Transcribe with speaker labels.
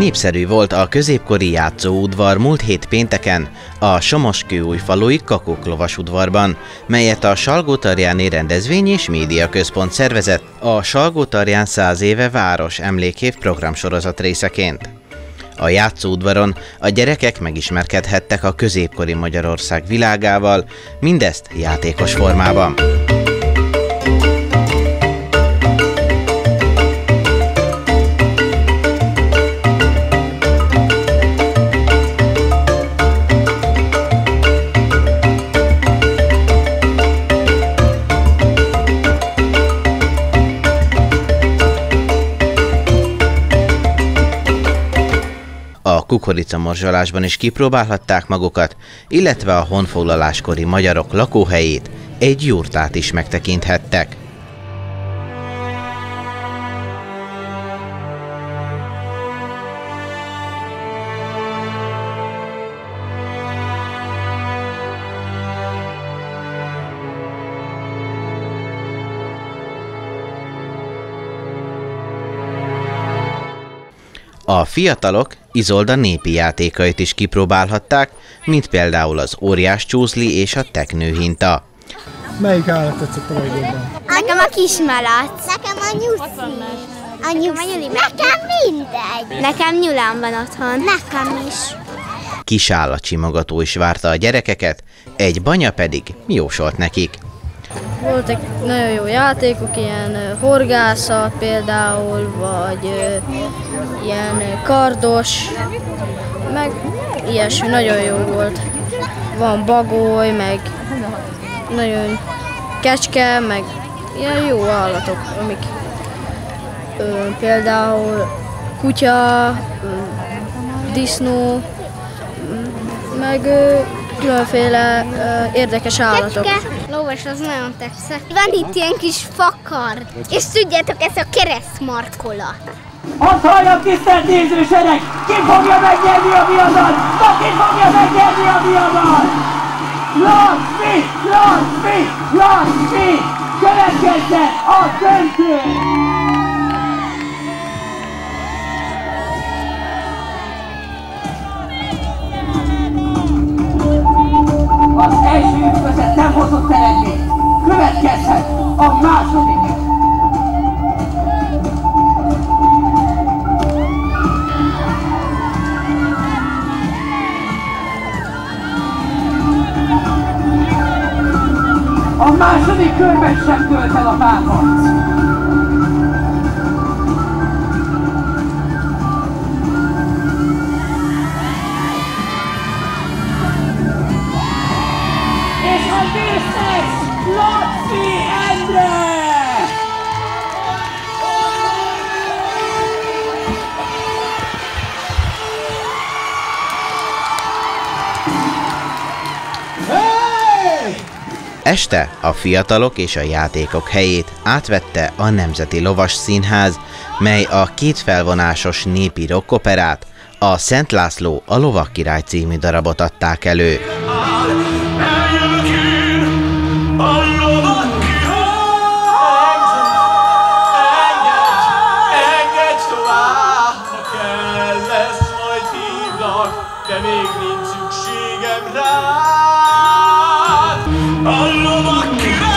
Speaker 1: Népszerű volt a középkori játszóudvar múlt hét pénteken a Somoskőújfalui Kakuk lovasudvarban, melyet a Salgótarjáni Rendezvény és Médiaközpont szervezett a Salgótarján 100 éve város emlékév programsorozat részeként. A játszóudvaron a gyerekek megismerkedhettek a középkori Magyarország világával, mindezt játékos formában. A kukoricamorzsolásban is kipróbálhatták magukat, illetve a honfoglaláskori magyarok lakóhelyét, egy jurtát is megtekinthettek. A fiatalok Izolda népi játékait is kipróbálhatták, mint például az óriás csúszli és a teknőhinta.
Speaker 2: Melyik állat tetszett a legjobban?
Speaker 3: Nekem a kismalac. Nekem a nyuszi. Nekem mindegy. Nekem nyulám van otthon. Nekem is.
Speaker 1: Kisállatsimogató is várta a gyerekeket, egy banya pedig jósolt nekik.
Speaker 4: Voltak nagyon jó játékok, ilyen horgászat például, vagy ilyen kardos, meg ilyesmi, nagyon jó volt. Van bagoly, meg nagyon kecske, meg ilyen jó állatok, amik például kutya, disznó, meg különféle érdekes állatok.
Speaker 3: Lovas az nagyon tetszett. Van itt ilyen kis fakard, és tudjátok, ez a keresztmarkola.
Speaker 5: Azt hallja, tisztelt nézősereg! Ki fogja megnyerni a viadalt? Ki fogja megnyerni a viadalt? Laci! Laci! Laci! Következze a döntő! Az első ütközet nem hozott eredményt. Következhet a második. A második körben sem tölt el a párharc. És a győztes Laci Endre!
Speaker 1: Este a fiatalok és a játékok helyét átvette a Nemzeti Lovas Színház, mely a kétfelvonásos népi rockoperát, a Szent László a Lovagkirály című darabot adták elő.
Speaker 6: De még nincs szükségem rád. A lovak király!